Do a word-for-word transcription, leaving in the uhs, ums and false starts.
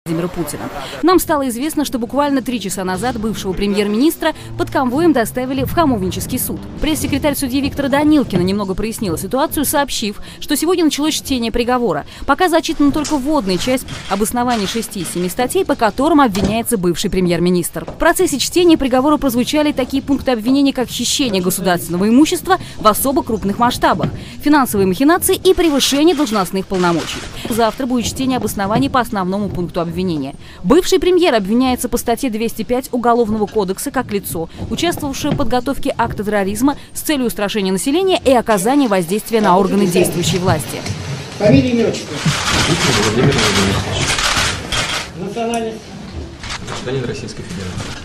Владимира Путина. Нам стало известно, что буквально три часа назад бывшего премьер-министра под конвоем доставили в Хамовнический суд. Пресс-секретарь судьи Виктора Данилкина немного прояснила ситуацию, сообщив, что сегодня началось чтение приговора. Пока зачитана только вводная часть об основании шести из семи статей, по которым обвиняется бывший премьер-министр. В процессе чтения приговора прозвучали такие пункты обвинения, как хищение государственного имущества в особо крупных масштабах, финансовые махинации и превышение должностных полномочий. Завтра будет чтение обоснований по основному пункту обвинения. Бывший премьер обвиняется по статье двести пять Уголовного кодекса как лицо, участвовавшее в подготовке акта терроризма с целью устрашения населения и оказания воздействия на органы действующей власти. Фамилия, имя, отчество. Владимир Владимирович. Национальность. Гражданин Российской Федерации.